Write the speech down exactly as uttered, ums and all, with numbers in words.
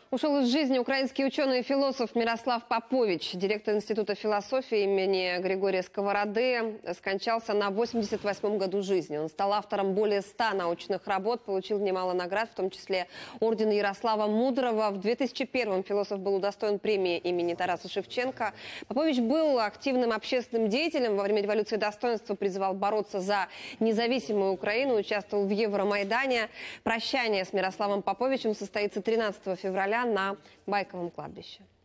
Ушел из жизни украинский ученый и философ Мирослав Попович. Директор Института философии имени Григория Сковороды скончался на восемьдесят восьмом году жизни. Он стал автором более ста научных работ, получил немало наград, в том числе орден Ярослава Мудрого. В две тысячи первом философ был удостоен премии имени Тараса Шевченко. Попович был активным общественным деятелем. Во время революции достоинства призывал бороться за независимую Украину, участвовал в Евромайдане. Прощание с Мирославом Поповичем состоится тринадцатого февраля на Байковом кладбище.